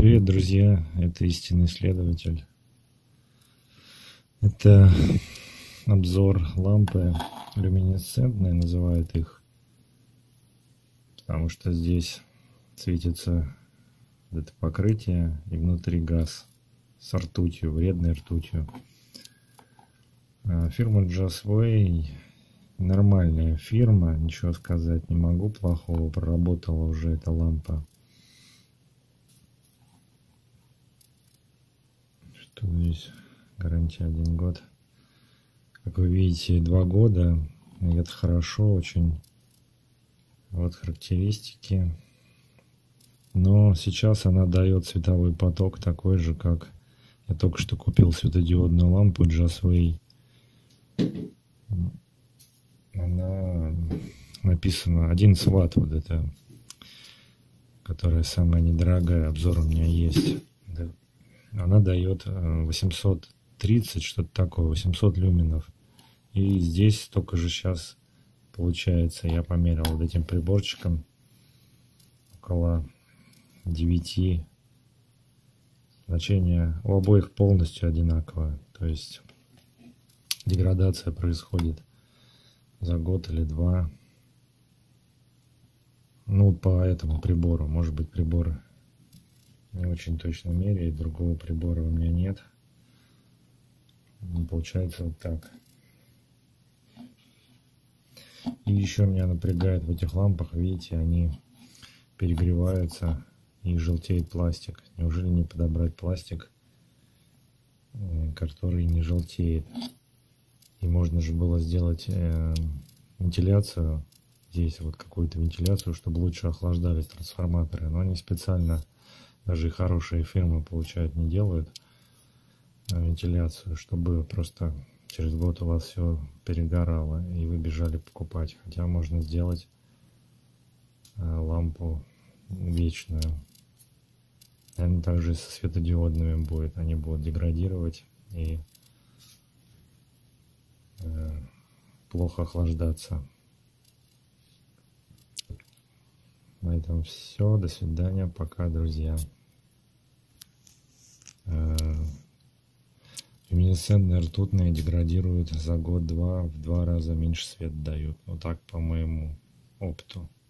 Привет, друзья! Это истинный исследователь. Это обзор лампы люминесцентной, называют их, потому что здесь светится это покрытие и внутри газ с ртутью, вредной ртутью. Фирма Jasway нормальная фирма, ничего сказать не могу плохого, проработала уже эта лампа. Что здесь? Гарантия 1 год. Как вы видите, 2 года. И это хорошо очень. Вот характеристики. Но сейчас она дает световой поток такой же, как я только что купил светодиодную лампу Jasway. Она написана 11 Вт, вот это, которая самая недорогая, обзор у меня есть. Она дает 830, что-то такое, 800 люминов. И здесь только же сейчас получается, я померил вот этим приборчиком, около 9. Значение у обоих полностью одинаковое. То есть деградация происходит за год или 2. Ну, по этому прибору. Может быть, прибор не очень точно меряет, другого прибора у меня нет. Получается вот так. И еще меня напрягает в этих лампах, видите, они перегреваются и желтеет пластик. Неужели не подобрать пластик, который не желтеет? И можно же было сделать вентиляцию, здесь вот какую-то вентиляцию, чтобы лучше охлаждались трансформаторы. Но они специально, даже и хорошие фирмы, получают, не делают вентиляцию, чтобы просто через год у вас все перегорало и вы бежали покупать. Хотя можно сделать лампу вечную. Наверное, также со светодиодными будет. Они будут деградировать и плохо охлаждаться. На этом все. До свидания. Пока, друзья. Люминесцентные ртутные деградируют за год-два, в 2 раза меньше света дают. Вот так по моему опыту.